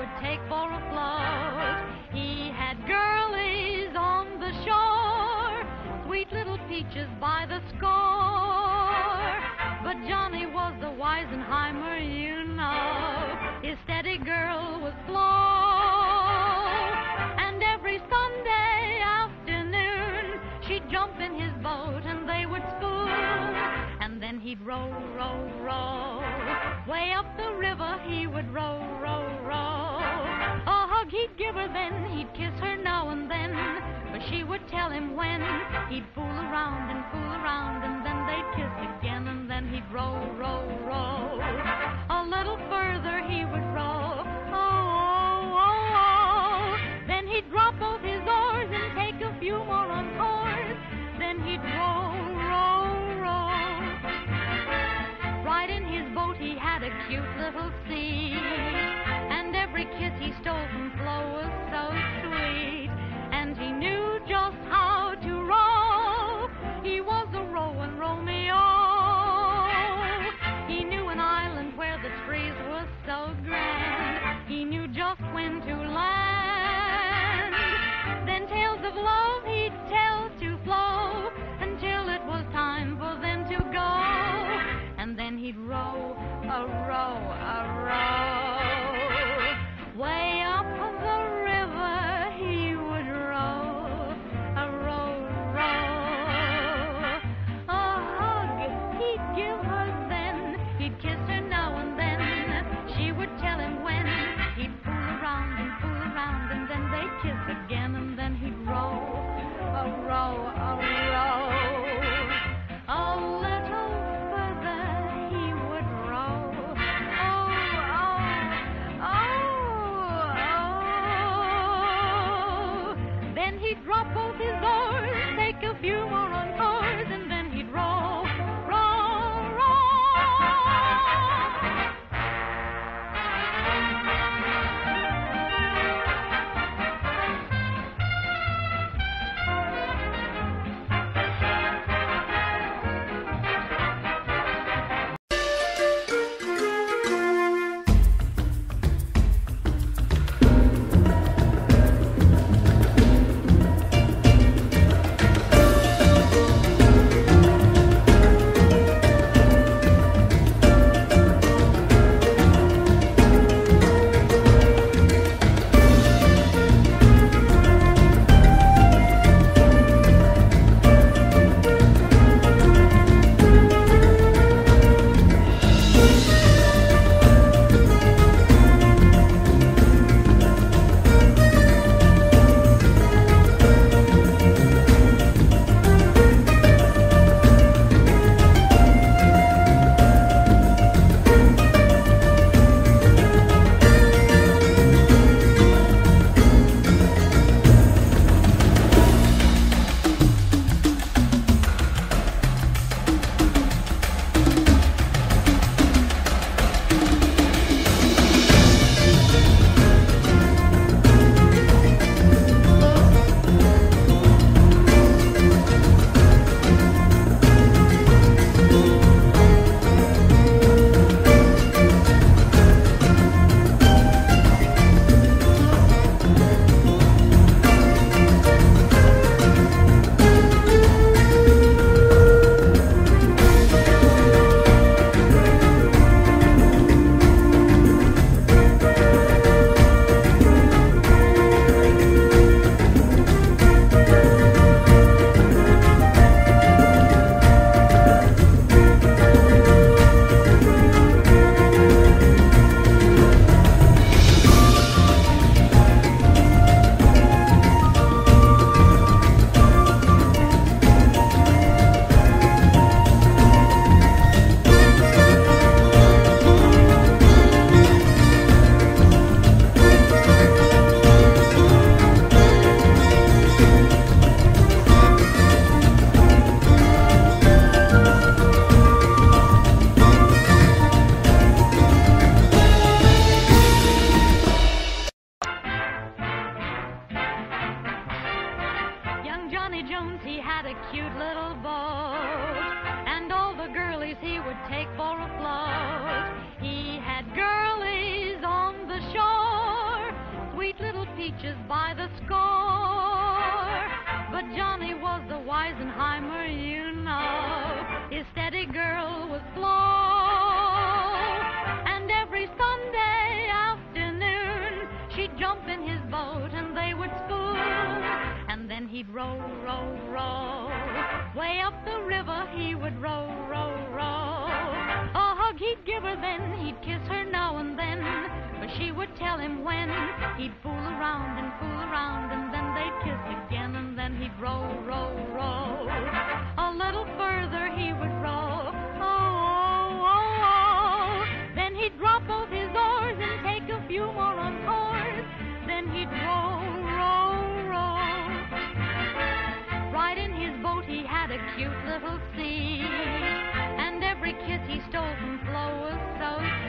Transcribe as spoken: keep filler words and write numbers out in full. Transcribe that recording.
would take for a float. He had girlies on the shore, sweet little peaches by the score. But Johnny was the Weisenheimer, you know. His steady girl was Flo. And every Sunday afternoon, she'd jump in his boat and they would spoon. And then he'd row, row, row. Way up the river he would row, row, row. A hug he'd give her then, he'd kiss her now and then. But she would tell him when. He'd fool around and fool around, and then they'd kiss again. And then he'd row, row, row. A little further he would row. Oh, oh, oh, oh. Then he'd drop both his oars and take a few more encores. Then he'd row, row, row. Right in his boat he had a cute little seat, and every kiss he stole from Flo was so sweet. And he knew just how to row. He was a rowing Romeo. He knew an island where the trees were so grand. He knew just when to land. Then tales of love he'd tell to Flo until it was time for them to go. And then he'd row, a row, a row. Way up the river he would row, a row, row. A hug he'd give her then, he'd kiss her now and then. She would tell him when. He'd fool around and fool around, and then they'd kiss again. And then he'd row, a row, a row. A little further he would row. Oh, oh, oh, oh. Then he'd drop both his oars, take a few more encores, and then he'd row, row, row. would take for a float. He had girlies on the shore, peaches by the score. But Johnny was the Weisenheimer, you know. His steady girl was Flo. And every Sunday afternoon, she'd jump in his boat and they would spoon. And then he'd row, row, row. Way up the river he would row, row, row. A hug he'd give her then, he'd kiss her now and then. But she would tell him when. He'd fool around and fool around, and then they'd kiss again. And then he'd row, row, row. A little further he would row. Oh, oh, oh, oh. Then he'd drop both his oars and take a few more encores. Then he'd row, row, row. Right in his boat he had a cute little seat, and every kiss he stole from Flo was so